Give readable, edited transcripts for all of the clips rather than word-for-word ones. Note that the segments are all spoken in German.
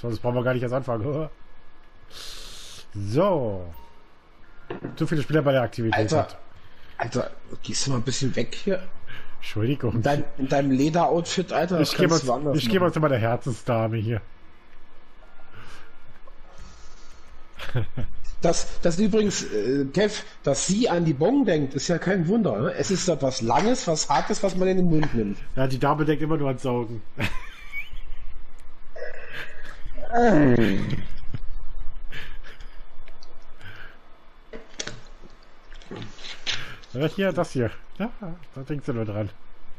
Sonst brauchen wir gar nicht erst anfangen. So. Zu viele Spieler bei der Aktivität. Alter, gehst du mal ein bisschen weg hier? Entschuldigung. In deinem Lederoutfit, Alter. Ich gehe mal zu meiner Herzensdame hier. Das übrigens, Kev, dass sie an die Bon denkt, ist ja kein Wunder. Ne? Es ist etwas Langes, was Hartes, was man in den Mund nimmt. Ja, die Dame denkt immer nur an Saugen. Ja, hier, das hier. Ja, da denkt sie nur dran.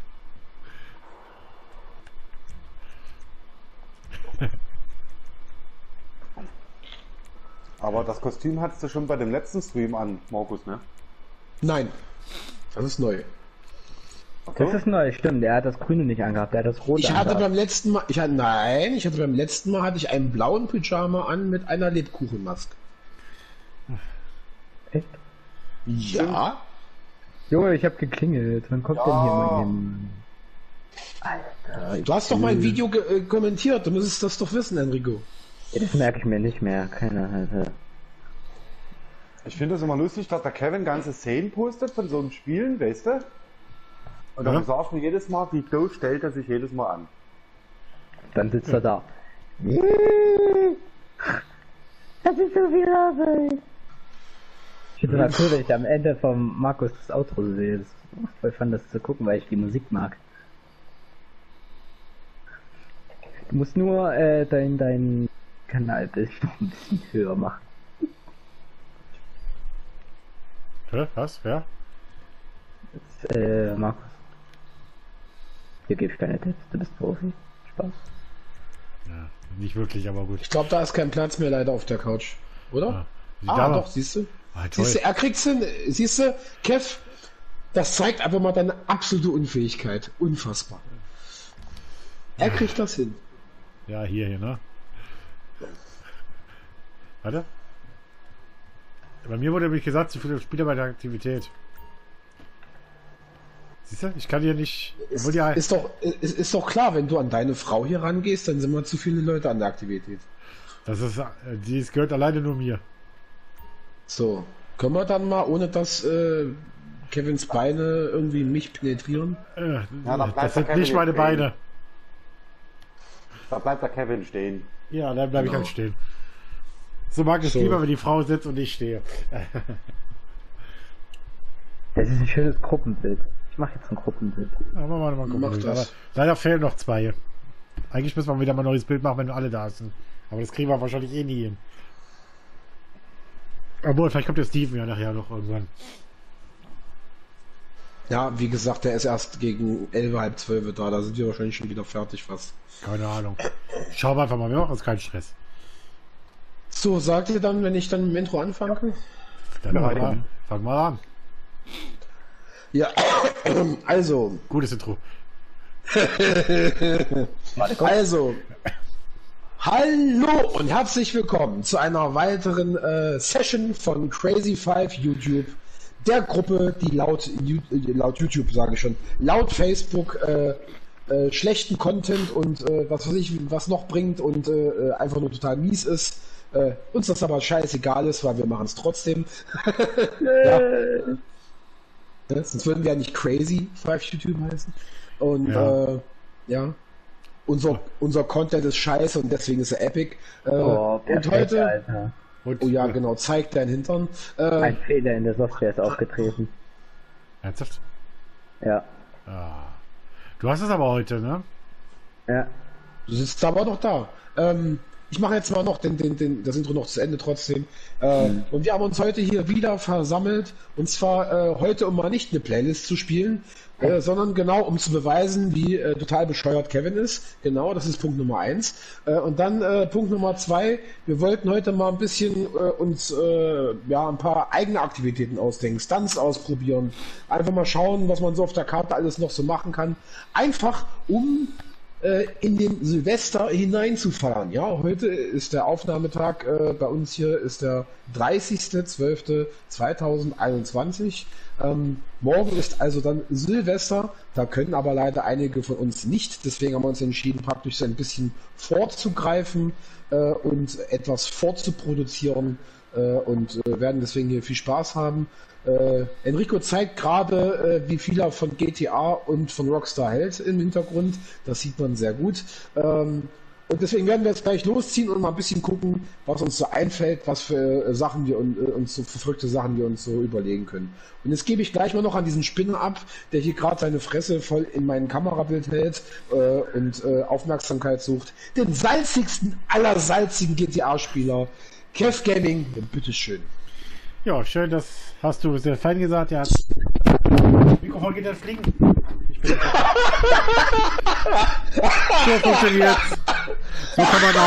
Aber das Kostüm hattest du schon bei dem letzten Stream an, Markus, ne? Nein, das ist neu. Okay. Das ist neu, stimmt. Der hat das Grüne nicht angehabt, der hat das Rote Ich hatte angehabt. beim letzten Mal hatte ich einen blauen Pyjama an mit einer Lebkuchenmaske. Echt? Ja. Junge, ich hab geklingelt. Wann kommt denn hier mein Handy? Alter. Du hast doch mein Video kommentiert, du müsstest das doch wissen, Enrico. Ja, das merke ich mir nicht mehr. Keine Ahnung. Ich finde es immer lustig, dass der Kevin ganze Szenen postet von so einem Spielen, weißt du? Und dann sagst du mir jedes Mal, wie doof stellt er sich jedes Mal an. Dann sitzt er da. Das ist so viel Arbeit. Ich finde natürlich am Ende vom Markus das Outro sehe. Das macht voll Fun, das zu gucken, weil ich die Musik mag. Du musst nur dein Kanalbild noch ein bisschen höher machen. Hä? Was? Wer? Das, Markus. Hier gebe ich keine Tipps, du bist Profi. Spaß. Ja, nicht wirklich, aber gut. Ich glaube, da ist kein Platz mehr leider auf der Couch, oder? Ja. Doch, siehst du? Ah, toll. Siehst du, er kriegt's hin, siehst du, Kev, das zeigt einfach mal deine absolute Unfähigkeit. Unfassbar. Er kriegt das hin. Ja, hier, ne? Warte. Bei mir wurde nämlich gesagt, zu viele Spieler bei der Aktivität. Siehst du? Ich kann hier nicht... Ist doch klar, wenn du an deine Frau hier rangehst, dann sind wir zu viele Leute an der Aktivität. Das ist... Dies gehört alleine nur mir. So. Können wir dann mal, ohne dass Kevins Beine irgendwie mich penetrieren? Das sind nicht meine Beine. Da bleibt der Kevin stehen. Ja, dann bleibe ich halt stehen. So mag ich lieber, wenn die Frau sitzt und ich stehe. Das ist ein schönes Gruppenbild. Ich mache jetzt ein Gruppenbild. Ja, mal gucken. Mach das. Aber leider fehlen noch zwei. Eigentlich müssen wir wieder mal ein neues Bild machen, wenn alle da sind. Aber das kriegen wir wahrscheinlich eh nie hin. Obwohl, vielleicht kommt der Steven ja nachher noch irgendwann. Ja, wie gesagt, der ist erst gegen 11, halb 12 da. Da sind wir wahrscheinlich schon wieder fertig fast. Keine Ahnung. Schauen wir einfach mal. Wir machen uns keinen Stress. So, sagt ihr dann, wenn ich dann mit dem Intro anfange? Dann fang mal an. Ja, also. Gutes Intro. Also. Hallo und herzlich willkommen zu einer weiteren Session von Crazy 5 YouTube. Der Gruppe, die laut YouTube, sage ich schon, laut Facebook schlechten Content und was weiß ich, was noch bringt und einfach nur total mies ist. Uns das aber scheißegal ist, weil wir machen es trotzdem. Ja. Sonst würden wir ja nicht Crazy 5 YouTube heißen. Und ja. Unser Content ist scheiße und deswegen ist er epic. Und heute. Alter. Oh ja, genau, zeigt dein Hintern. Ein Fehler in der Software ist aufgetreten. Ernsthaft? Ja. Ah. Du hast es aber heute, ne? Ja. Du sitzt aber noch da. Ich mache jetzt mal noch das Intro noch zu Ende trotzdem. Und wir haben uns heute hier wieder versammelt. Und zwar heute, um mal nicht eine Playlist zu spielen, sondern genau, um zu beweisen, wie total bescheuert Kevin ist. Genau, das ist Punkt Nummer 1. Und dann Punkt Nummer 2. Wir wollten heute mal ein bisschen uns ein paar eigene Aktivitäten ausdenken, Stunts ausprobieren. Einfach mal schauen, was man so auf der Karte alles noch so machen kann. Einfach, um in den Silvester hineinzufahren. Ja, heute ist der Aufnahmetag bei uns hier, ist der 30.12.2021. Morgen ist also dann Silvester, da können aber leider einige von uns nicht, deswegen haben wir uns entschieden, praktisch so ein bisschen vorzugreifen und etwas vorzuproduzieren und werden deswegen hier viel Spaß haben. Enrico zeigt gerade, wie viel er von GTA und von Rockstar hält im Hintergrund. Das sieht man sehr gut. Und deswegen werden wir jetzt gleich losziehen und mal ein bisschen gucken, was uns so einfällt, was für Sachen wir uns so verrückte Sachen wir uns so überlegen können. Und jetzt gebe ich gleich mal noch an diesen Spinner ab, der hier gerade seine Fresse voll in mein Kamerabild hält und Aufmerksamkeit sucht. Den salzigsten aller salzigen GTA-Spieler, Kev Gaming, bitteschön. Ja, schön, das hast du sehr fein gesagt. Ja. Mikrofon geht dann fliegen. Ich bin so funktioniert. So kann man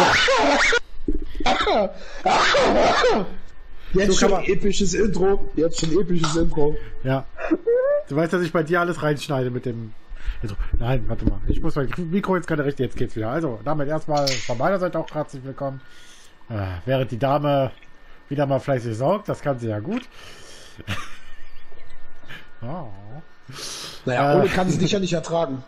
auch. Jetzt So schon kann man- episches Intro. Jetzt schon episches Intro. Ja. Du weißt, dass ich bei dir alles reinschneide mit dem. Also, nein, warte mal. Ich muss mein Mikro jetzt gerade richten. Jetzt geht's wieder. Also, damit erstmal von meiner Seite auch herzlich willkommen. Während die Dame wieder mal fleißig saugt, das kann sie ja gut. Oh. Naja, ohne kann sie dich ja nicht ertragen.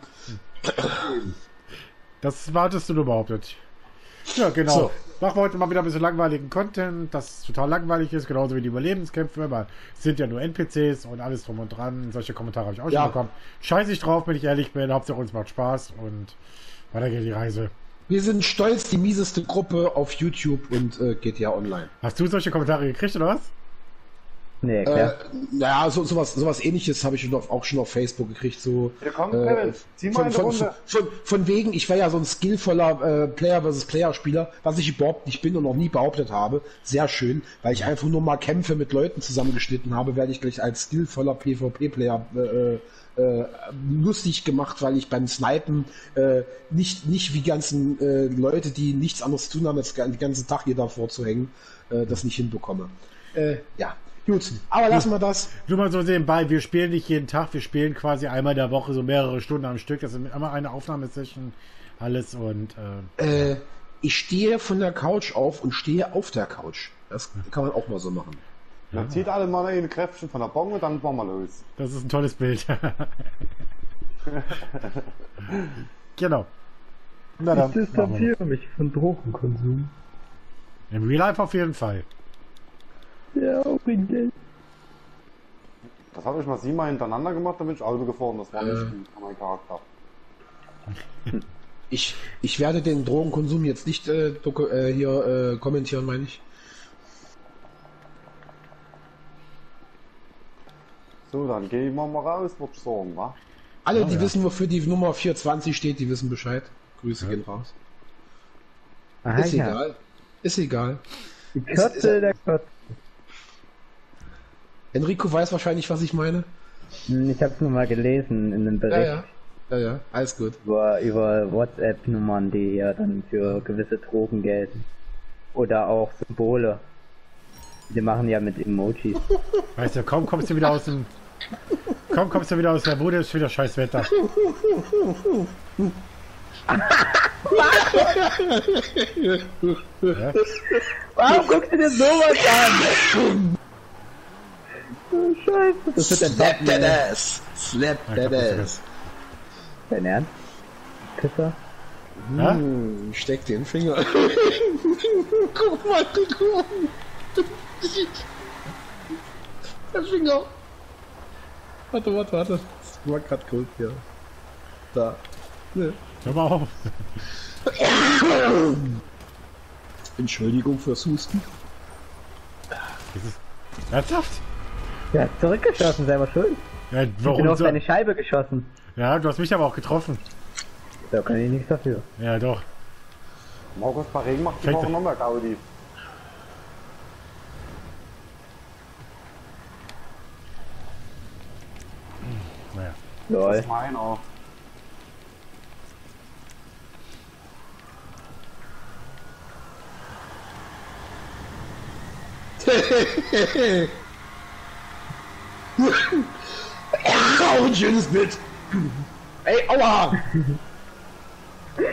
Das wartest du nur behauptet. Ja, genau. So. Machen wir heute mal wieder ein bisschen langweiligen Content, das total langweilig ist, genauso wie die Überlebenskämpfe, weil es sind ja nur NPCs und alles drum und dran. Solche Kommentare habe ich auch Ja. schon bekommen. Scheiß ich drauf, wenn ich ehrlich bin. Hauptsache uns macht Spaß und weiter geht die Reise. Wir sind stolz, die mieseste Gruppe auf YouTube und GTA Online. Hast du solche Kommentare gekriegt oder was? Nee, klar. Naja, sowas ähnliches habe ich auch schon auf Facebook gekriegt. So, Ja, komm, Kevin, zieh mal in die Runde. von wegen, ich wäre ja so ein skillvoller Player versus Player Spieler, was ich überhaupt nicht bin und noch nie behauptet habe. Sehr schön, weil ich einfach nur mal Kämpfe mit Leuten zusammengeschnitten habe, werde ich gleich als skillvoller PvP-Player lustig gemacht, weil ich beim Snipen nicht wie ganzen Leute, die nichts anderes zu tun haben, als den ganzen Tag hier davor zu hängen, das nicht hinbekomme. Ja, gut, aber lassen wir das. Nur mal so nebenbei, wir spielen nicht jeden Tag, wir spielen quasi einmal in der Woche so mehrere Stunden am Stück. Das ist immer eine Aufnahmesession, alles und Ich stehe von der Couch auf und stehe auf der Couch. Das kann man auch mal so machen. Dann zieht alle mal ein Kräftchen von der Bong und dann fahren wir los. das ist ein tolles Bild. Genau. Na dann. Ich machen wir. distanziere mich von Drogenkonsum. Im Real Life auf jeden Fall. Ja, auch in Geld. Das habe ich mal 7 Mal hintereinander gemacht, da bin ich Auto gefahren. Das war nicht gut für meinen Charakter. Ich werde den Drogenkonsum jetzt nicht hier kommentieren, meine ich. So, dann gehen wir mal raus, würde ich sagen, wa? Alle, die ja. wissen, wofür die Nummer 420 steht, die wissen Bescheid. Grüße gehen raus. Aha, Ist ja. egal. Ist egal. Die Katze der Katze. Enrico weiß wahrscheinlich, was ich meine. Ich hab's nur mal gelesen in einem Bericht Ja, alles gut. über WhatsApp-Nummern, die hier dann für gewisse Drogen gelten. Oder auch Symbole. Die machen ja mit Emojis. Weißt du, kaum kommst du wieder aus dem. Kaum kommst du wieder aus der Bude, ist wieder scheiß Wetter. Ja? Warum guckst du dir sowas an? Oh, Scheiße. Das wird ein Slap Thumbnail. that ass. Slap that ass. Dein Ernst? Pisser? Ja? Steck den Finger. Guck mal, der Finger. Warte. Das war grad gut, ja. Da. Ne. Hör mal auf. Entschuldigung fürs Husten. Ernsthaft? Der hat zurückgeschossen, selber schuld. Ja, Ich bin warum auf so? seine Scheibe geschossen. Ja, du hast mich aber auch getroffen. Da kann ich nichts dafür. Ja, doch. Markus bei Regen macht die Fängt- Woche noch mehr Gaudi. Naja. Das Lol. ist meiner. Oh, ein schönes Bild. Ey, aua!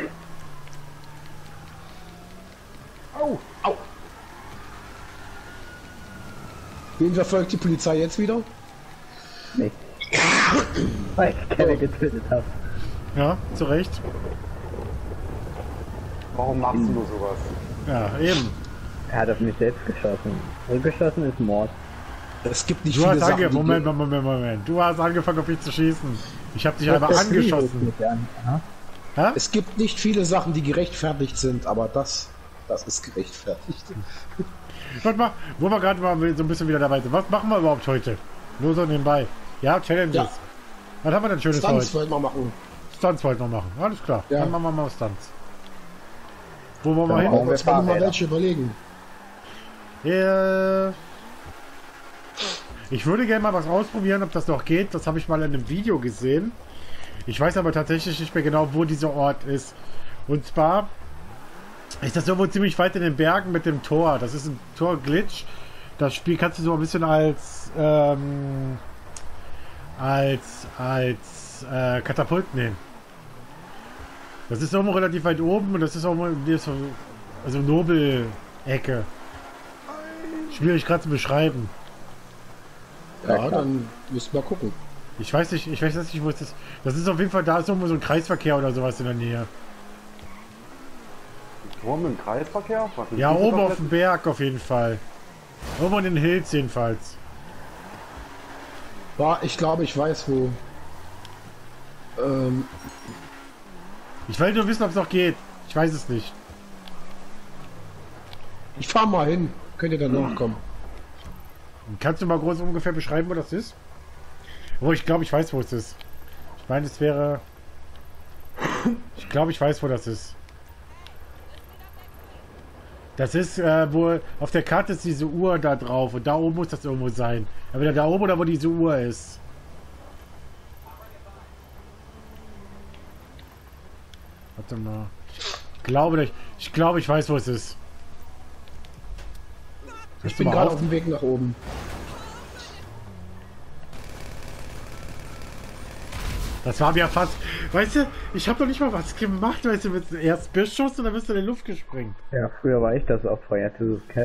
Wen verfolgt die Polizei jetzt wieder? Nicht. Weil ich Kevin getötet habe. Ja, zu Recht. Warum machst du nur sowas? Ja, eben. Er hat auf mich selbst geschossen. Und geschossen ist Mord. Es gibt nicht Du viele hast Sachen, angefangen, Moment. Du hast angefangen, auf mich zu schießen. Ich habe dich einfach Das Video angeschossen. ist mit an, ja? Hä? Es gibt nicht viele Sachen, die gerechtfertigt sind, aber das ist gerechtfertigt. Warte mal, wo wir gerade mal so ein bisschen wieder dabei sind. Was machen wir überhaupt heute? Nur so nebenbei. Ja, Challenges. Ja. Was haben wir denn Schönes Stunts heute? wollten wir machen. Stunts wollten wir machen. Alles klar. Ja. Dann machen wir mal Stunts. Wo wollen wir Ja, hin? brauchen wir Jetzt wollen wir mal Fahrräder. welche überlegen. Ich würde gerne mal was ausprobieren, ob das noch geht. Das habe ich mal in einem Video gesehen. Ich weiß aber tatsächlich nicht mehr genau, wo dieser Ort ist. Und zwar ist das irgendwo ziemlich weit in den Bergen mit dem Tor. Das ist ein Tor-Glitch. Das Spiel kannst du so ein bisschen als Katapult nehmen. Das ist irgendwo relativ weit oben und das ist auch also Nobel-Ecke. Schwierig gerade zu beschreiben. Ja, dann müssen wir gucken. Ich weiß nicht, wo es ist. Das ist auf jeden Fall, da ist irgendwo so ein Kreisverkehr oder sowas in der Nähe. Turm im Kreisverkehr? Was ist Ja, diese oben auf komplette- dem Berg auf jeden Fall. Oben in den Hills jedenfalls. Ja, ich glaube, ich weiß wo. Ich will nur wissen, ob es noch geht. Ich weiß es nicht. Ich fahre mal hin. Könnt ihr dann nachkommen? Kannst du mal groß ungefähr beschreiben, wo das ist? Oh, ich glaube, ich weiß, wo es ist. Ich meine, es wäre... Ich glaube, ich weiß, wo das ist. Das ist, wo auf der Karte ist diese Uhr da drauf und da oben muss das irgendwo sein. Aber da oben oder wo diese Uhr ist. Warte mal. Ich glaube, ich weiß, wo es ist. Ich bin gerade auf dem Weg nach oben. Das war mir fast... Weißt du, ich habe doch nicht mal was gemacht, weißt du, erst Beschuss und dann bist du in die Luft gesprengt. Ja, früher war ich das auch Feuer to Cat.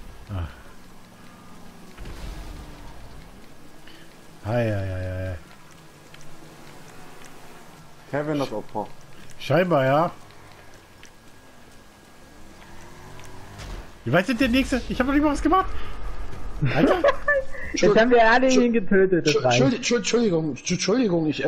Ei. Kevin das Opfer. Scheinbar, ja. Wie weit sind der nächste? Ich habe noch nicht mal was gemacht. Alter, Jetzt haben wir alle ihn getötet, das reicht. Entschuldigung, ich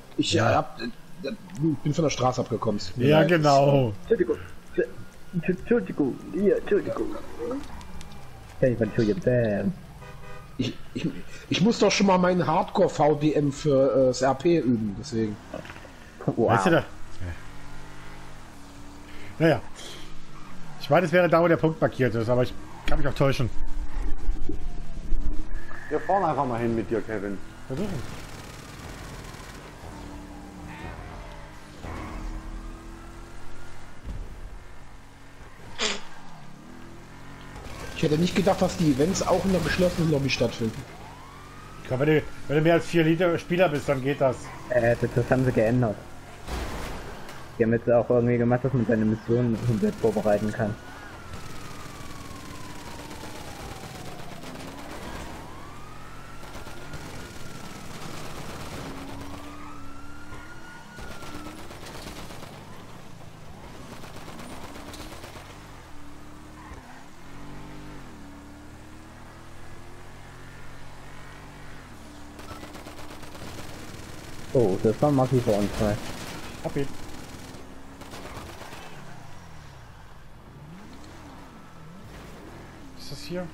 bin von der Straße abgekommen. Es tut mir ja leid. genau. Entschuldigung, hier, Entschuldigung. Hey, Entschuldigung, bam. Ich muss doch schon mal meinen Hardcore-VDM für das RP üben, deswegen. Wow. Weißt du da? Naja. Ich meine, es wäre da, wo der Punkt markiert ist, aber ich kann mich auch täuschen. Wir fahren einfach mal hin mit dir, Kevin. Versuchen. Ich hätte nicht gedacht, dass die Events auch in der geschlossenen Lobby stattfinden. Ich glaube, wenn du mehr als 4 Spieler bist, dann geht das. Das haben sie geändert. Die haben jetzt auch irgendwie gemacht, dass man seine Mission komplett vorbereiten kann. Oh, das war Maki vor uns frei. Hab ihn. Was ist das hier?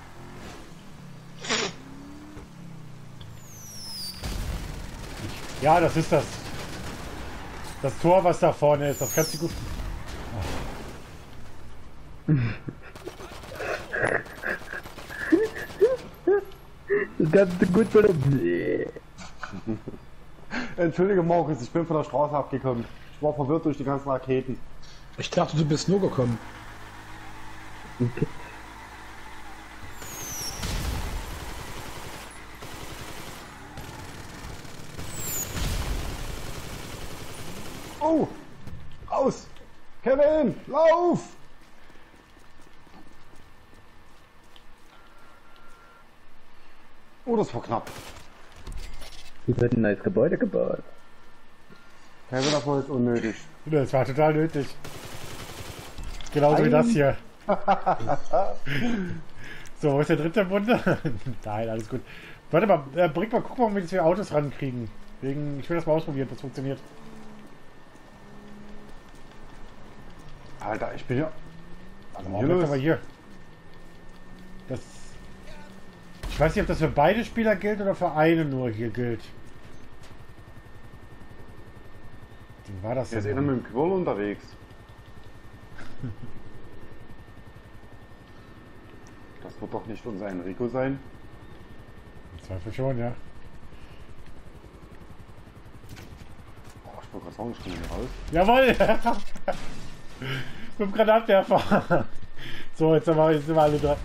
Ja, das ist das. Das Tor, was da vorne ist, das kannst du gut. Das Ganze gut für den... Entschuldige, Markus, ich bin von der Straße abgekommen. Ich war verwirrt durch die ganzen Raketen. Ich dachte, du bist nur gekommen. Oh! Raus! Kevin! Lauf! Oh, das war knapp. Hier wird ein neues Gebäude gebaut. Kevin, das war jetzt unnötig. Das war total nötig. Genauso wie das hier. So, wo ist der dritte Bunde? Nein, alles gut. Warte mal, bring mal, guck mal, ob wir jetzt Autos rankriegen. Ich will das mal ausprobieren, ob das funktioniert. Alter, ich bin ja... Also, hier mal hier. Das... Ich weiß nicht, ob das für beide Spieler gilt oder für einen nur hier gilt. Wie war das Der ist denn? einer mit dem Quirl unterwegs. Das wird doch nicht unser Enrico sein. Im Zweifel schon, ja. Oh, ich wollte gerade sagen, ich komme hier raus. Jawohl! Mit dem Granatwerfer. So, jetzt sind wir alle drei.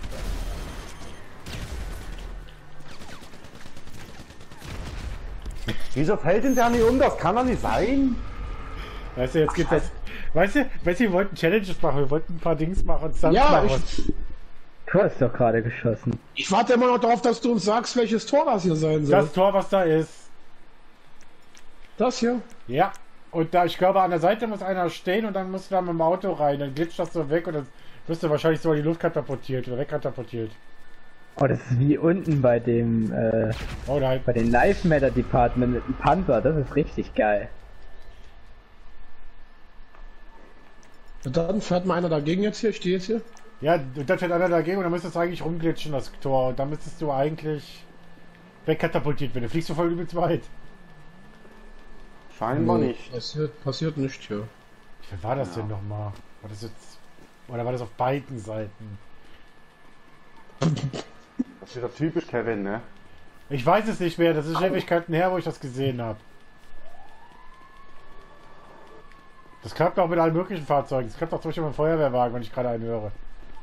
Wieso fällt denn der nicht um? Das kann doch nicht sein. Weißt du, jetzt geht das. Weißt du, wir wollten Challenges machen, wir wollten ein paar Dings machen, Stunts Ja, machen. Du hast doch gerade geschossen. Ich warte immer noch darauf, dass du uns sagst, welches Tor das hier sein soll. Das Tor, was da ist. Das hier? Ja. Und da, ich glaube, an der Seite muss einer stehen und dann musst du da mit dem Auto rein. Dann glitscht das so weg und dann wirst du wahrscheinlich so in die Luft katapultiert oder wegkatapultiert. Oh, das ist wie unten bei dem, Oh nein. bei den Live Matter Department mit dem Panzer. Das ist richtig geil. Und dann fährt mal einer dagegen jetzt hier, ich stehe jetzt hier. Ja, und dann fährt einer dagegen und dann müsstest du eigentlich rumglitschen, das Tor. Und dann müsstest du eigentlich wegkatapultiert werden. Du fliegst so voll übelst weit. Scheinbar nicht. Passiert nicht hier. Wie war das denn nochmal? War das jetzt... Oder war das auf beiden Seiten? Das ist wieder typisch Kevin, ne? Ich weiß es nicht mehr. Das ist Ewigkeiten her, wo ich das gesehen habe. Das klappt auch mit allen möglichen Fahrzeugen. Das klappt auch zum Beispiel mit dem Feuerwehrwagen, wenn ich gerade einen höre.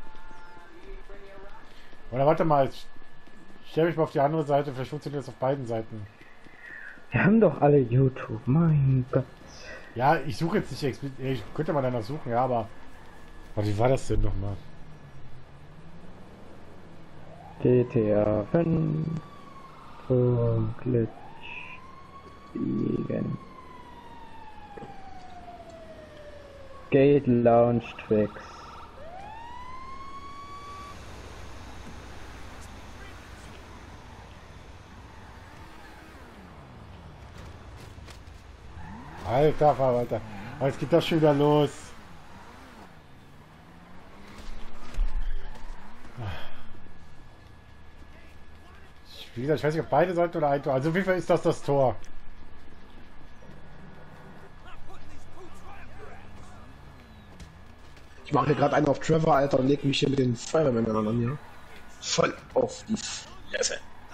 Oder warte mal. Ich stelle mich mal auf die andere Seite. Vielleicht funktioniert das auf beiden Seiten. Wir haben doch alle YouTube, mein Gott. Ja, ich suche jetzt nicht explizit. Ich könnte mal danach suchen, ja, aber... Warte, wie war das denn nochmal? GTA 5 Glitch Fliegen Gate Launch Tricks. Alter. Oh, jetzt geht das schon wieder los. Wie gesagt, ich weiß nicht, ob beide Seiten oder ein Tor. Also auf jeden Fall ist das das Tor. Ich mache hier gerade einen auf Trevor, Alter, und leg mich hier mit den Feuerwehrmännern an, ja. Voll auf die Fresse.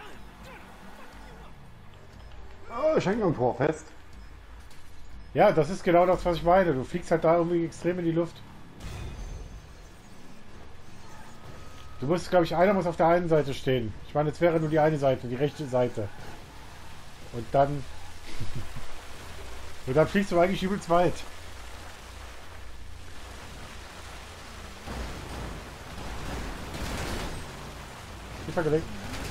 Oh, ich hänge am Tor fest. Ja, das ist genau das, was ich meine. Du fliegst halt da irgendwie extrem in die Luft. Du musst, glaube ich, einer muss auf der einen Seite stehen. Ich meine, jetzt wäre nur die eine Seite, die rechte Seite. Und dann... Und dann fliegst du eigentlich übelst weit. Tiefer gelegt.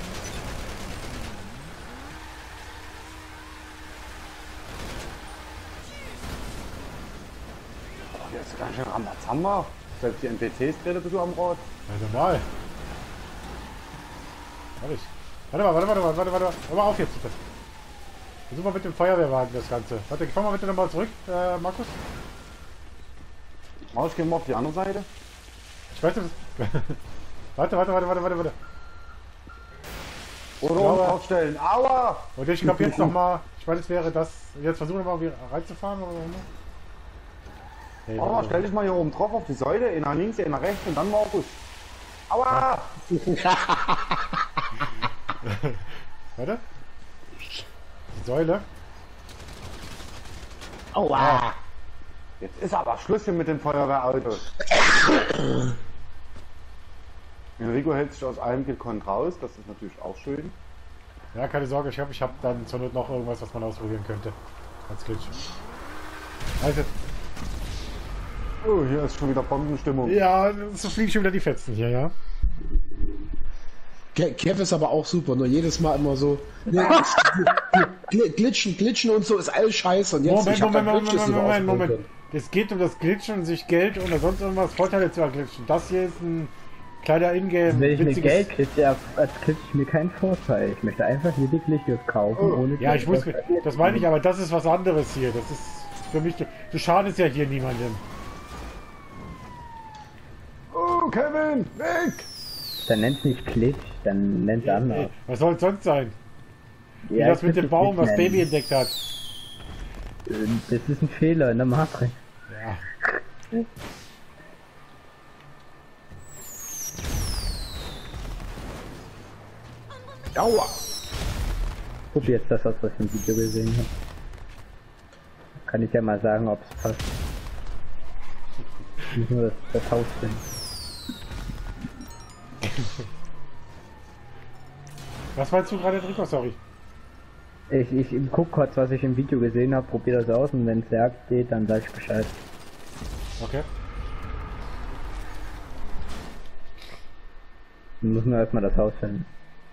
Oh, jetzt ist ganz schön Rambazamba. Selbst die NPCs drehen ein bisschen am Rad. Ja, normal. Warte mal. Hör mal auf jetzt bitte. Versuch mal mit dem Feuerwehrwagen das Ganze. Warte, fahr mal bitte nochmal zurück, Markus. Oh, ich gehe mal auf die andere Seite. Ich weiß nicht, warte. Oder glaube- oben draufstellen. Aua! Und ich glaube jetzt nochmal, ich meine, es wäre das. Jetzt versuchen wir mal wieder reinzufahren oder so. Hey, Oh, stell dich mal hier oben drauf auf die Säule. Einer links, einer rechts und dann Markus. Aua! Warte. Die Säule. Aua! Jetzt ist aber Schluss hier mit dem Feuerwehrauto. Enrico hält sich aus allem gekonnt raus. Das ist natürlich auch schön. Ja, keine Sorge, ich habe dann zur Not noch irgendwas, was man ausprobieren könnte. Als Glitch. Also, Oh, hier ist schon wieder Bombenstimmung. ja, so fliegen schon wieder die Fetzen hier, ja. Kev ist aber auch super, nur jedes Mal immer so. Ne, glitschen und so ist alles scheiße. Und jetzt Moment. Es geht um das Glitchen und sich Geld oder sonst irgendwas Vorteile zu erglitschen. Das hier ist ein kleiner Ingame. Wenn ich mir Geld klitsche, klitsche ich mir keinen Vorteil. Ich möchte einfach lediglich das kaufen, ohne Ja, ich muss. Das meine ich, aber das ist was anderes hier. Das ist für mich. Du schadest ja hier niemandem. Oh, Kevin, weg! Dann nennt's nicht Glitch, dann nennt's anders. Was soll es sonst sein? Wie Ja, das ich mit würd dem es Baum, nicht was nennen. Baby entdeckt hat. Das ist ein Fehler in der Matrix. Ja. Aua! Probier jetzt das aus, was ich im Video gesehen habe. Kann ich ja mal sagen, ob es passt. Nicht nur das Haus finden. Was meinst du gerade, Rico? Sorry. Ich guck kurz, was ich im Video gesehen habe, probier das aus und wenn es Jagd geht, dann sag ich Bescheid. Okay. Dann müssen wir erstmal das Haus finden.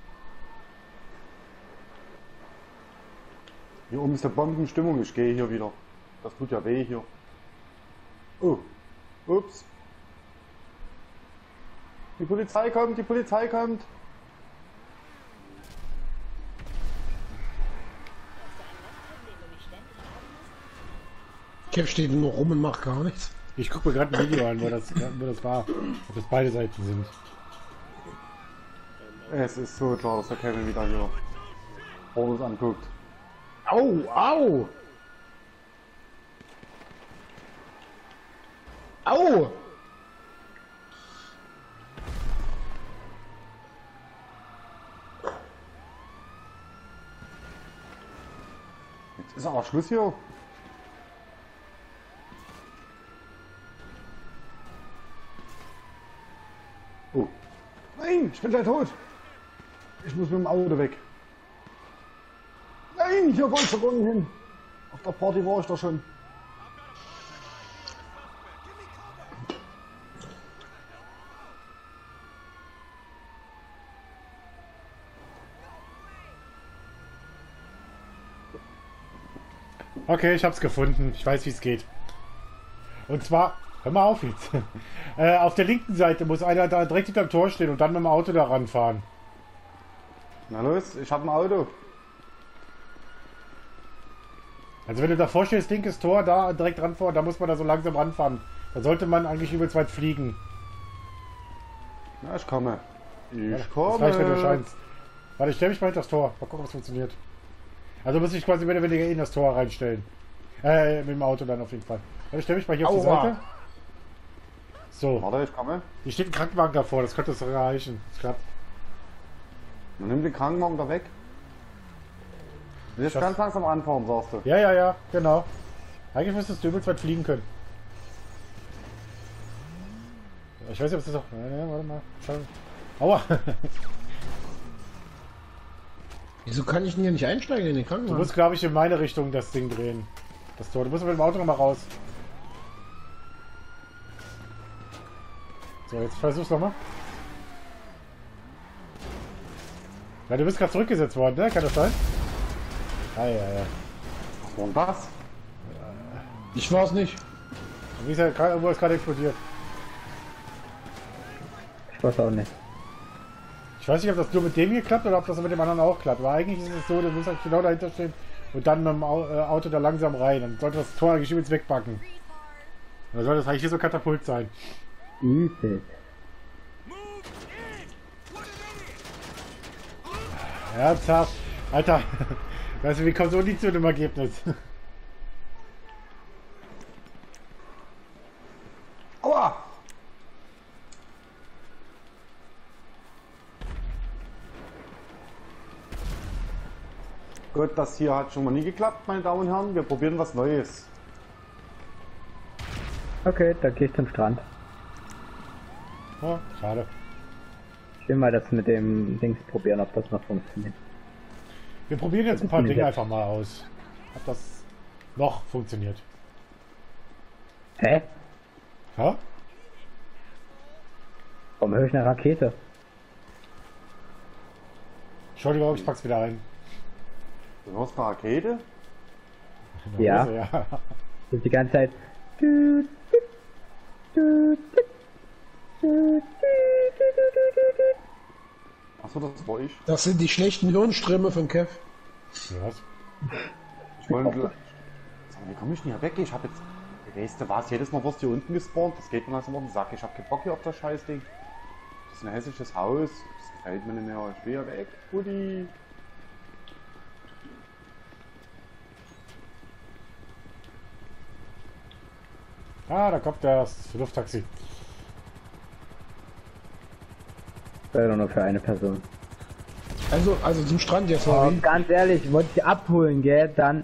Hier oben ist der Bombenstimmung, ich gehe hier wieder. Das tut ja weh hier. Oh, ups. Die Polizei kommt, die Polizei kommt. Kev steht nur rum und macht gar nichts. Ich gucke mir gerade ein Video an, wo das war. Ob das beide Seiten sind. Es ist so klar, dass der Kevin wieder hier Pornos anguckt. Au, au! Au! Jetzt ist aber Schluss hier. Oh. Nein, ich bin gleich tot. Ich muss mit dem Auto weg. Nein, hier wollte ich doch hin. Auf der Party war ich doch schon. Okay, ich hab's gefunden. Ich weiß, wie es geht. Und zwar, hör mal auf jetzt. Auf der linken Seite muss einer da direkt hinterm Tor stehen und dann mit dem Auto da ranfahren. Na los, ich hab ein Auto. Also wenn du davor stehst, linkes Tor, da direkt ranfahren, da muss man da so langsam ranfahren. Da sollte man eigentlich übelst weit fliegen. Na, ich komme. Ich Das komme. reicht, wenn du scheinst. Warte, ich stell mich mal hinter das Tor. Mal gucken, ob es funktioniert. Also muss ich quasi mehr oder weniger in das Tor reinstellen. Mit dem Auto dann auf jeden Fall. Warte, ich stell mich mal hier auf die Aua. Seite. So, Warte, ich komme. hier steht ein Krankenwagen davor, das könnte es reichen. Das klappt. Man nimmt den Krankenwagen da weg. Du willst Das- ganz langsam anfahren, sagst du. Ja, genau. Eigentlich müsstest du übelst weit fliegen können. Ich weiß nicht, ob es das auch... Ja, warte mal. Schau. Aua! Wieso kann ich denn hier nicht einsteigen in den Du Krankenwagen? musst, glaube ich, in meine Richtung das Ding drehen. Das Tor. Du musst mit dem Auto nochmal raus. So, jetzt versuch's nochmal. Ja, du bist gerade zurückgesetzt worden, ne? Kann das sein? Ah, ja. Was war denn das? Ich war's nicht. Wie ist er gerade, irgendwo ist gerade explodiert. Ich weiß auch nicht. Ich weiß nicht, ob das nur mit dem hier klappt oder ob das mit dem anderen auch klappt. Aber eigentlich ist es so, du musst halt genau dahinter stehen und dann mit dem Auto da langsam rein. Dann sollte das Tor eigentlich übelst wegbacken. Dann soll das eigentlich hier so Katapult sein. Übel. Ernsthaft? Alter, weißt du, wie kommt so nie zu dem Ergebnis? Aua! Gut, das hier hat schon mal nie geklappt, meine Damen und Herren. Wir probieren was Neues. Okay, dann geh ich zum Strand. Oh, schade. Ich will mal das mit dem Dings probieren, ob das noch funktioniert. Wir probieren jetzt ein paar Nee, Dinge das- einfach mal aus. Ob das noch funktioniert. Hä? Ja? Warum höre ich eine Rakete? Entschuldigung, ich pack's wieder ein. Du hörst eine Rakete? Ja. Ja. Das ist die ganze Zeit. Achso, das war ich. Das sind die schlechten Hirnströme von Kev. Was? Ich wollte. Sag mal, wie komme ich denn hier weg? Ich hab jetzt. Weißt du was? Jedes Mal wirst du hier unten gespawnt. Das geht mir langsam auf den Sack. Ich hab keinen Bock hier auf das Scheißding. Das ist ein hässliches Haus. Das gefällt mir nicht mehr. Ich will ja weg, Buddy. Ah, da kommt das Lufttaxi. Leider nur für eine Person. Also zum Strand jetzt Oh, mal. Wie? ganz ehrlich, wollte ich abholen, gell? Dann.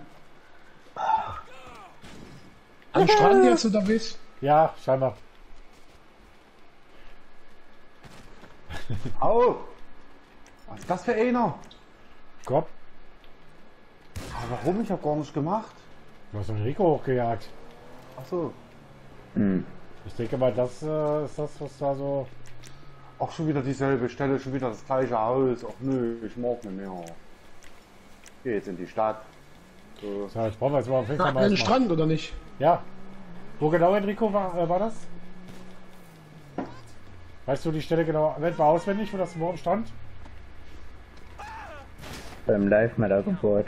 Am Strand jetzt unterwegs? Ja, scheinbar. Au! Was ist das für einer? Komm, Aber warum? Ich hab gar nicht gemacht. du hast den Rico hochgejagt. Achso. Hm. Ich denke mal, das ist das, was da so... Auch schon wieder dieselbe Stelle, schon wieder das gleiche Haus. Ach nö, ich mag nicht mehr. Geh jetzt in die Stadt. So. So, ich brauche jetzt mal auf jeden Fall An mal den erstmal- Strand oder nicht? Ja. Wo genau, Enrico, war das? Weißt du die Stelle genau etwa auswendig, wo das morgen stand? Beim Live-Matter-Gebäude.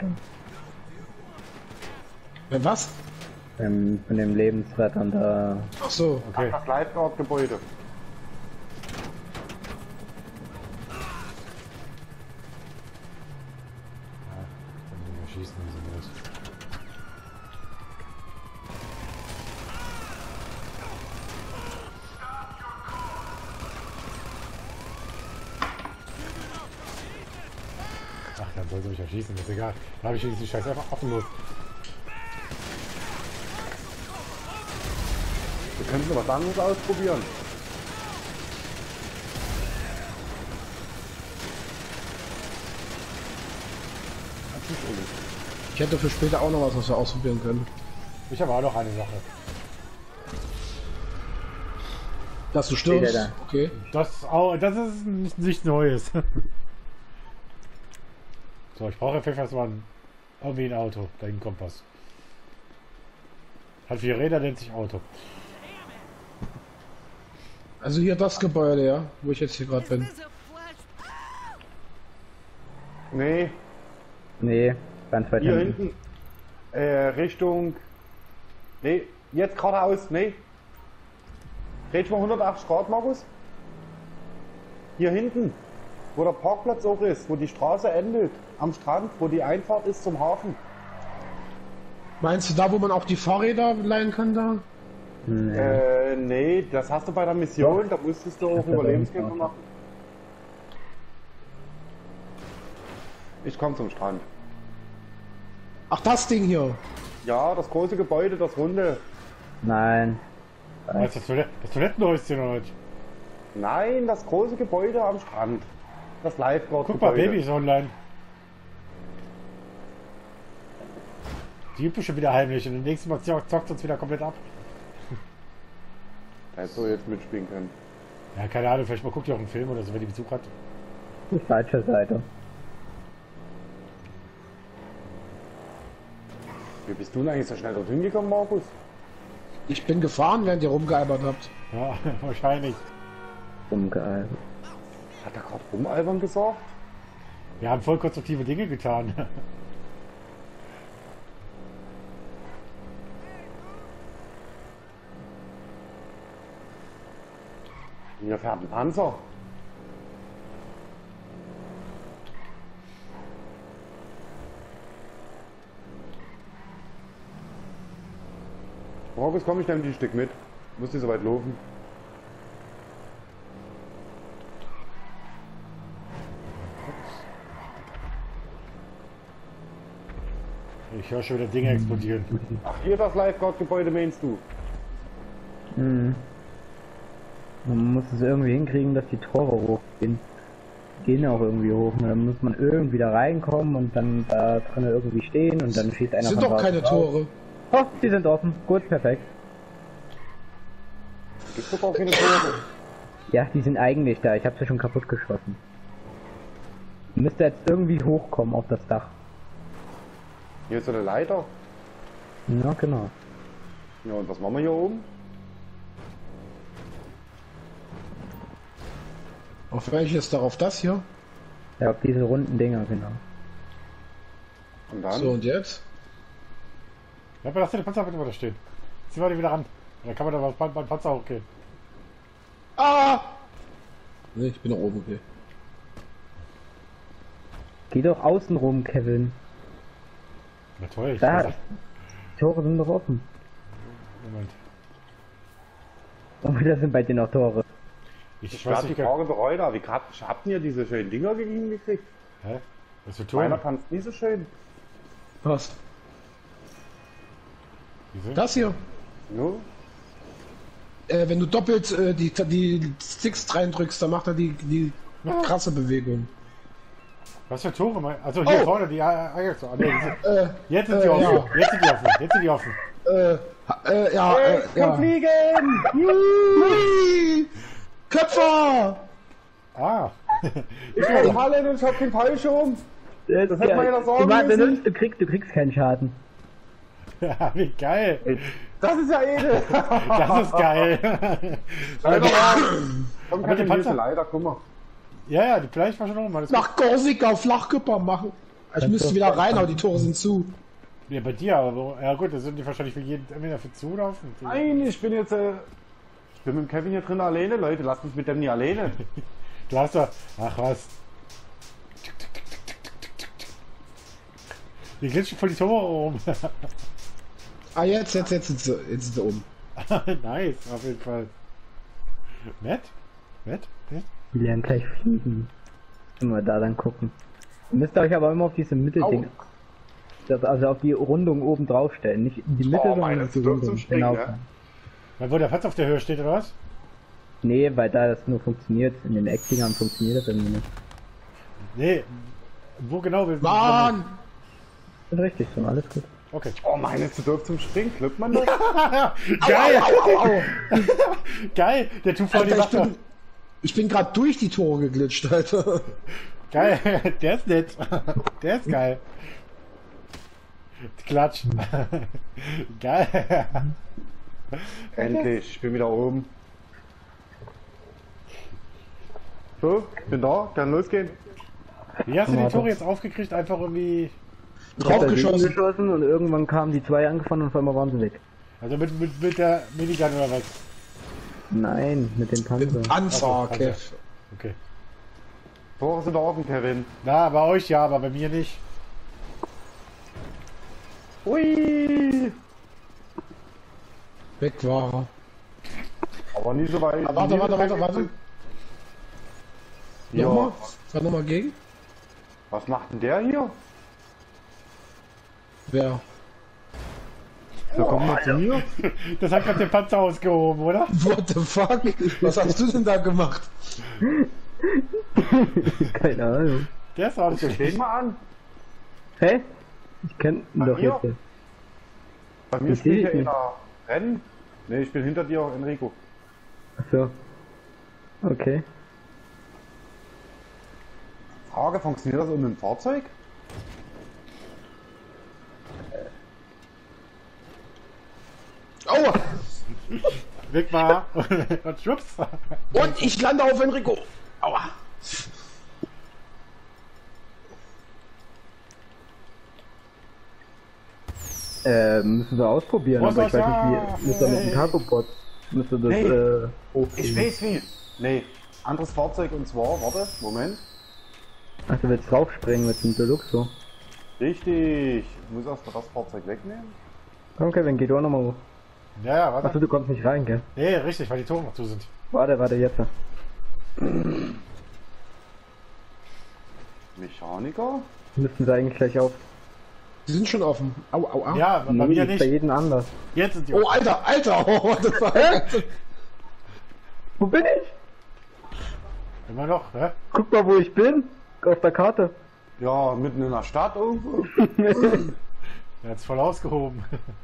Was? Von dem Lebensrettern da. Ach so. Okay. Das Lifeguard-Gebäude. Dann schießen wir so los. Ach, dann soll sie mich erschießen, ist egal. Da habe ich die Scheiße einfach affenlos. Wir könnten was anderes ausprobieren. Ich hätte für später auch noch was wir ausprobieren können. Ich habe auch noch eine Sache. Dass du stirbst? Steht er Okay. Das ist nichts Neues. So, ich brauche vielleicht mal irgendwie ein Auto. Da hinten kommt was. Hat 4 Räder, nennt sich Auto. Also hier das Gebäude, ja, wo ich jetzt hier gerade bin. Nee, Nee, ganz weit hier hinten. hinten. Richtung. Nee, jetzt geradeaus. Nee. Dreh mal 180 Grad, Markus. Hier hinten. Wo der Parkplatz auch ist, wo die Straße endet. Am Strand, wo die Einfahrt ist zum Hafen. Meinst du da, wo man auch die Fahrräder leihen kann da? Nee. Nee, das hast du bei der Mission, da musstest du auch hab Überlebenskämpfe da machen. Ich komme zum Strand. Ach, das Ding hier. Ja, das große Gebäude, das runde. Nein. Das Toilettenhäuschen heute. Nein, das große Gebäude am Strand. Das Guck mal, Lifeguard-Gebäude. Baby ist online. Die übt schon wieder heimlich und im nächsten Mal zockt uns wieder komplett ab. Da hättest du jetzt mitspielen können. Ja, keine Ahnung, vielleicht mal guckt ihr auch einen Film oder so, wenn die Besuch hat. Die falsche Seite. Wie bist du denn eigentlich so schnell dorthin gekommen, Markus? Ich bin gefahren, während ihr rumgealbert habt. Ja, wahrscheinlich. Umgeil. Hat er gerade rumalbern gesagt? Wir haben voll konstruktive Dinge getan. Hier fährt ein Panzer. Markus, komm, ich nehme die ein Stück mit. Muss die so weit laufen. Ich höre schon wieder Dinge explodieren. Ach, hier das Lifeguard-Gebäude meinst du? Mhm. Man muss es irgendwie hinkriegen, dass die Tore hochgehen. Die gehen auch irgendwie hoch. Und dann muss man irgendwie da reinkommen und dann da drin irgendwie stehen und dann schießt einer Das sind von doch draußen keine raus. Tore. Oh, die sind offen. Gut, perfekt. Gibt's doch auch keine Tore. Ja, die sind eigentlich da. Ich habe sie schon kaputt geschossen. Müsste jetzt irgendwie hochkommen auf das Dach. Hier ist so eine Leiter. Ja, genau. Ja, und was machen wir hier oben? Auf welches Dach? Auf das hier? Ja, auf diese runden Dinger, genau. Und dann? So, und jetzt? Ja, aber lass den Panzer bitte mal da stehen. Zieh mal den wieder ran. Da kann man da beim Panzer hochgehen. Ah! Ne, ich bin nach oben, okay. Geh doch außen rum, Kevin. Na toll, ich Da, weiß die Tore sind doch offen. Moment. Und wieder sind bei dir noch Tore. Ich Ich weiß habe die nicht. Frage bereut, aber wie habt ihr diese schönen Dinger hingekriegt? Hä? Was für Meiner Tore? tanzt nie so schön. Was? Wieso? Das hier? No? Wenn du doppelt die Sticks reindrückst, dann macht er die krasse Bewegung. Was für Tore? Also hier Oh! vorne, die Ajax. Ah, nee, jetzt sind die ja. offen. Jetzt sind die offen. Jetzt sind die offen. Ja. Fliegen! Hui! Köpfer! Ah. Ich bin fallen und ich hab keinen Fallschirm. Das hätte man ja noch sagen müssen. Du kriegst keinen Schaden. Ja, wie geil. Das ist ja edel. Das ist geil. Leider Komm, Aber die kann Panzer- ich leider, guck mal. Ja, die Fleisch war schon oben. Alles gut. Nach Korsika Flachkörper machen. Ich müsste wieder rein, aber die Tore sind zu. Ja, bei dir, aber ja gut, das sind die wahrscheinlich für jeden entweder für zulaufen. Nein, ich bin jetzt, ich bin mit dem Kevin hier drin alleine, Leute, lasst mich mit dem nie alleine. Du hast doch. Ach was. Die glitschen voll die Tore um. Jetzt sind sie um. Nice, auf jeden Fall. Nett? Nett? Nett? Die lernen gleich fliegen. Immer da dann gucken. Ihr müsst euch aber immer auf diese Mittelding. Also auf die Rundung oben drauf stellen. Nicht in die Mitte, Oh, sondern meine, auf die das wird Rundung. zum Springen, Genau. ne? Weil wo der Patz auf der Höhe steht, oder was? Nee, weil da das nur funktioniert. In den Eckdingern funktioniert das irgendwie nicht. Nee. Wo genau will Mann! Ist richtig so, alles gut. Okay. Oh, meine ist zu doof zum Springen, klappt man das? Geil! Au. Geil! Der tut voll die Alter, Macht. ich bin gerade durch die Tore geglitscht, Alter. Geil! Der ist nett. Der ist geil. Klatsch. Geil. Endlich, ich bin wieder oben. So, bin da, kann losgehen. Wie hast du die Tore jetzt aufgekriegt? Einfach irgendwie. Draufgeschossen. Geschossen und irgendwann kamen die zwei angefahren und auf einmal waren sie weg. Also mit der Minigun oder was? Nein, mit dem Panzer. Panzer, Ach so, Kev. Okay. Tore sind offen, Kevin. Na, bei euch ja, aber bei mir nicht. Ui! Weg war er. Aber nie so weit. Warte. Ja. Nochmal? Fahr nochmal gegen? Was macht denn der hier? Wer? So kommt man zu mir. Das hat gerade den Panzer ausgehoben, oder? What the fuck? Was hast du denn da gemacht? Keine Ahnung. Der ist Guck ausgehoben. den mal an. Hä? Ich kenn ihn doch mir? jetzt. Bei mir Ich spielt seh ja dich nicht. einer Rennen. Ne, ich bin hinter dir, Enrico. Achso. Okay. Frage, funktioniert das um ein Fahrzeug? Aua! Weg war. Und schwupps. Und ich lande auf Enrico. Aua! Müssen wir ausprobieren, Was aber ich soll's weiß nicht sagen? wie. Müsste mit dem Cargo-Bot. Müsste das Hey. Ich hochkriegen. weiß wie. Ne, anderes Fahrzeug und zwar, warte, Moment. Ach, du willst draufspringen mit dem Deluxo. Richtig. Ich muss erst das Fahrzeug wegnehmen. Komm Kevin, geh du auch nochmal hoch. Ja, ja, Achso, warte. du kommst nicht rein, gell? Nee, richtig, weil die Tore noch zu sind. Warte, jetzt. Mechaniker? Müssten sie eigentlich gleich auf. Die sind schon offen. Au. Ja, bei mir ist bei nicht. jedem anders. Jetzt sind die Oh, offen. Alter. Oh, what the fuck? Wo bin ich? Immer noch, ne? Guck mal, wo ich bin. Auf der Karte. Ja, mitten in der Stadt irgendwo. Der hat's voll ausgehoben.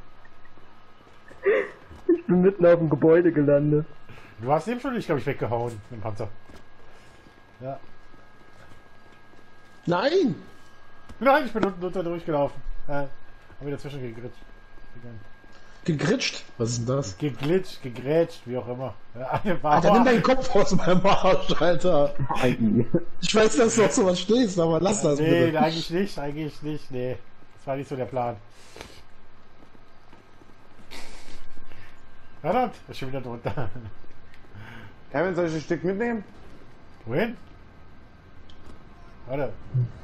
Ich bin mitten auf dem Gebäude gelandet. Du hast eben schon nicht, glaube ich, weggehauen mit dem Panzer. Ja. Nein! Nein, ich bin unten drunter durchgelaufen. Hab wieder dazwischen gegritscht. Gegritscht? Was ist denn das? Geglitscht, gegrätscht, wie auch immer. Ja, Alter, nimm deinen Kopf aus meinem Arsch, Alter. Eigentlich. Ich weiß, dass du auf sowas stehst, aber lass das Nee, bitte. eigentlich nicht, nee. Das war nicht so der Plan. Verdammt, ist schon wieder drunter. Kevin, soll ich ein Stück mitnehmen? Wohin? Warte.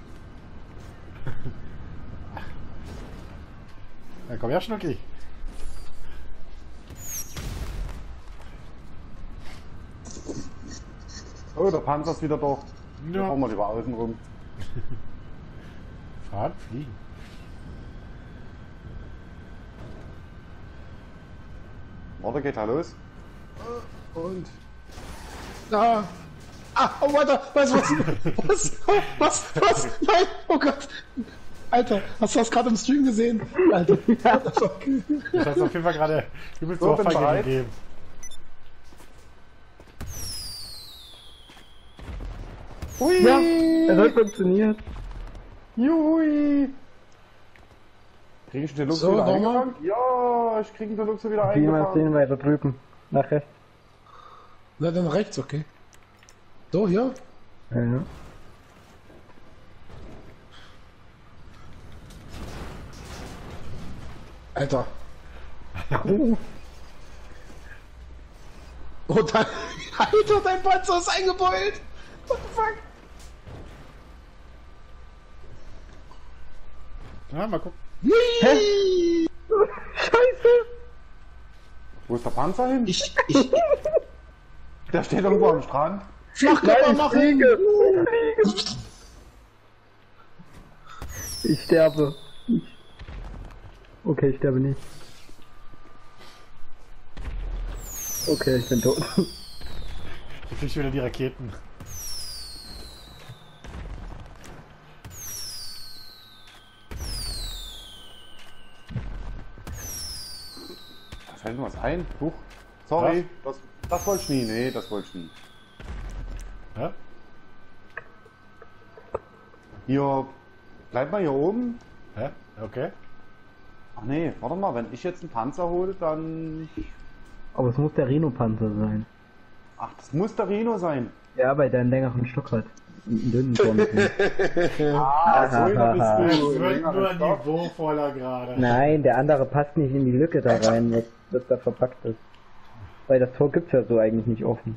Na komm her, Schnucki. Oh, der Panzer ist wieder da. Da Ja. fahren wir lieber außen rum. Fahren, fliegen. Warte, geht da los. Und. Ah. Ah, oh, Alter, weißt du was? Was? Nein, oh Gott. Alter, hast du das gerade im Stream gesehen? Alter, what the fuck? Ich hab's auf jeden Fall gerade übelst So, so bin Ohrfeige bereit. gegeben. Hui! Ja, es hat funktioniert. Juhui! Krieg ich den Deluxe So, wieder nochmal. eingefangen? Ja, ich krieg den Deluxe wieder Wie mal eingefangen. sehen weiter drüben. Nach rechts. Na, dann rechts, okay. So, hier. Ja. Alter. Oh, dann, Alter, dein Panzer ist eingebeult. What the fuck? Ja, mal gucken. Hä? Wo ist der Panzer hin? Ich Der steht irgendwo am Strand. Flachkörper machen. Ich sterbe. Okay, ich sterbe nicht. Okay, ich bin tot. Hier krieg ich wieder die Raketen. Da fällt mir was ein. Huch. Sorry. Das wollte ich nie. Nee, das wollte ich nie. Ja? Hier. Bleib mal hier oben. Hä? Okay. Ach nee, warte mal. Wenn ich jetzt einen Panzer hole, dann. Aber es muss der Rhino-Panzer sein. Ach, das muss der Rhino sein. Ja, bei deinem längeren Stück halt. Einen dünnen Bomben. Ah, so einer bist Es du. wird Länger nur ist das. niveauvoller gerade. Nein, der andere passt nicht in die Lücke da rein, was da verpackt ist. Weil das Tor gibt's ja so eigentlich nicht offen.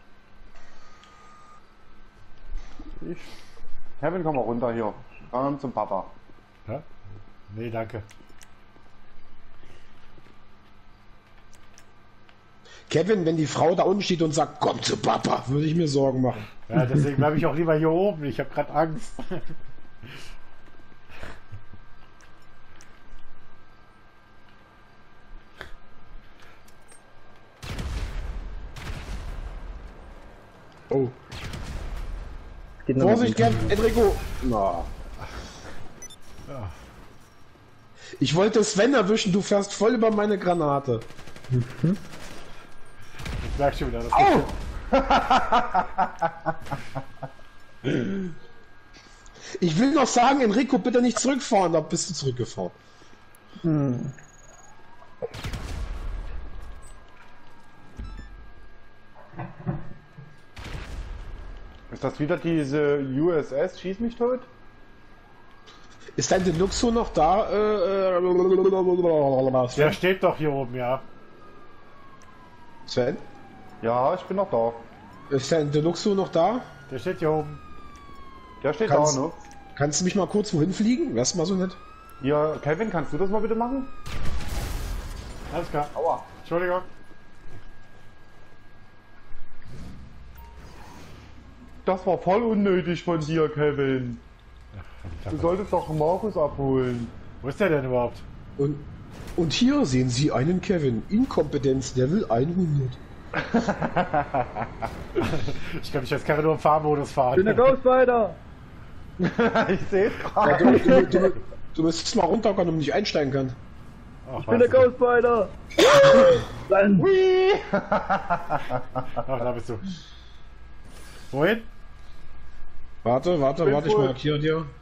Kevin, komm mal runter hier. Komm zum Papa. Ja? Nee, danke. Kevin, wenn die Frau da unten steht und sagt, komm zu Papa, würde ich mir Sorgen machen. Ja, deswegen bleibe ich auch lieber hier oben. Ich habe gerade Angst. Oh. Es geht nur Vorsicht, noch Kevin, Enrico. Na. Ich wollte Sven erwischen, du fährst voll über meine Granate. Ich merke schon wieder, das Au! Ich will noch sagen, Enrico, bitte nicht zurückfahren, da bist du zurückgefahren. Ist das wieder diese USS Schieß mich tot? Ist dein Deluxo noch da? Der steht doch hier oben, ja. Sven? Ja, ich bin noch da. Ist dein Deluxo noch da? Der steht hier oben. Der steht Kannst- da noch. Kannst du mich mal kurz wohin fliegen? Wär's mal so nett? Ja, Kevin, kannst du das mal bitte machen? Alles klar. Aua. Entschuldigung. Das war voll unnötig von dir, Kevin. Du solltest doch Markus abholen. Wo ist der denn überhaupt? Und hier sehen Sie einen Kevin. Inkompetenz Level 100. Ich glaube, ich jetzt kann nur im Fahrmodus fahren. Ich bin der Ghost Rider! Ich sehe es Ja, gerade. du müsstest mal runterkommen, damit ich einsteigen kann. Ach, Ich bin der Ghost Rider! Dann. Ach, da bist du. Wohin? Warte, ich markiere dir.